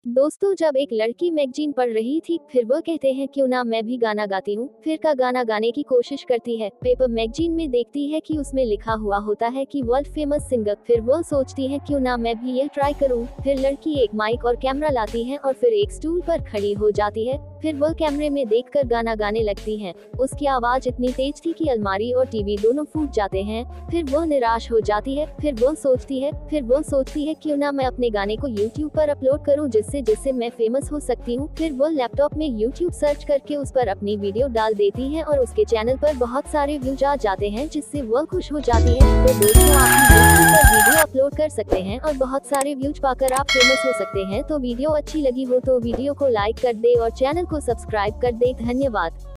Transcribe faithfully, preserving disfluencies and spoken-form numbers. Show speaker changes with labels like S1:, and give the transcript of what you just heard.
S1: दोस्तों, जब एक लड़की मैगजीन पढ़ रही थी, फिर वह कहते हैं क्यों ना मैं भी गाना गाती हूँ, फिर का गाना गाने की कोशिश करती है। पेपर मैगजीन में देखती है कि उसमें लिखा हुआ होता है कि वर्ल्ड फेमस सिंगर, फिर वह सोचती है क्यों ना मैं भी यह ट्राई करूँ। फिर लड़की एक माइक और कैमरा लाती है और फिर एक स्टूल पर खड़ी हो जाती है। फिर वह कैमरे में देखकर गाना गाने लगती है। उसकी आवाज इतनी तेज थी कि अलमारी और टीवी दोनों फूट जाते हैं। फिर वह निराश हो जाती है। फिर वह सोचती है फिर वह सोचती है क्यों ना मैं अपने गाने को यूट्यूब पर अपलोड करूं, जिससे जिससे मैं फेमस हो सकती हूं। फिर वह लैपटॉप में यूट्यूब सर्च करके उस पर अपनी वीडियो डाल देती है और उसके चैनल पर बहुत सारे व्यूज आ जाते हैं, जिससे वह खुश हो जाती है। तो दोस्तों, आप भी यूट्यूब पर वीडियो अपलोड कर सकते हैं और बहुत सारे व्यूज पाकर आप फेमस हो सकते हैं। तो वीडियो अच्छी लगी हो तो वीडियो को लाइक कर दे और चैनल को सब्सक्राइब कर दे। धन्यवाद।